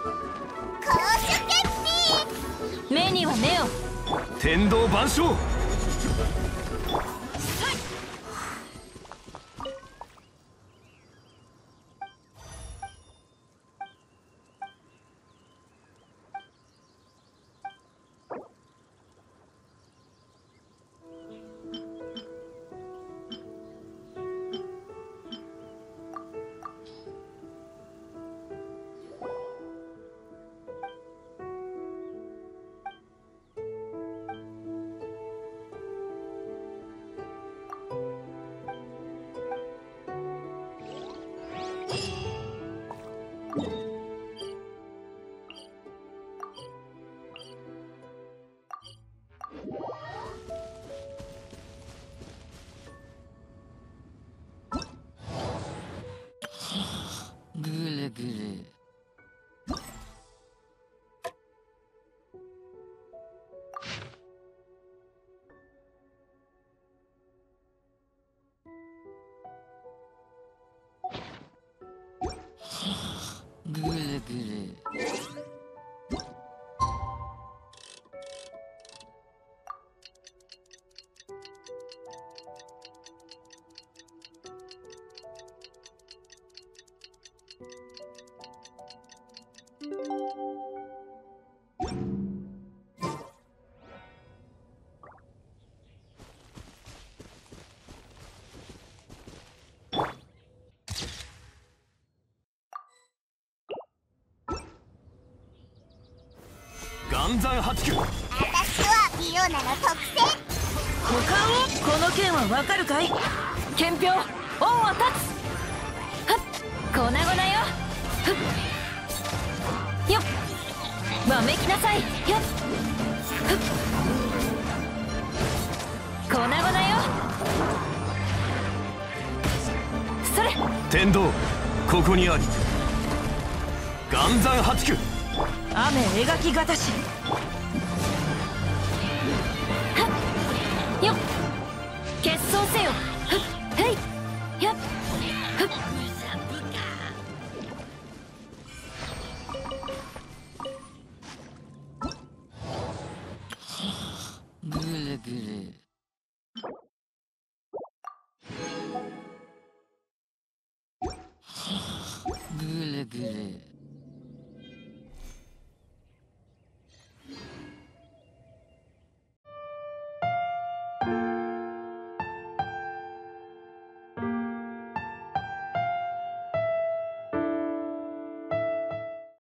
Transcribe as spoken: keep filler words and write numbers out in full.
目には目を。 天道万象。 ぐるぐる。ぐるぐる。 岩山八九。 私とはフィオナの特性。 股間を。この剣はわかるかい。剣標恩は立つ。はっ粉々よ。ふっよっわめきなさい。よっふっ粉々よ。それ。 天道ここにあり。岩山八九。 雨描きがたし。はっよっ結霜せよ。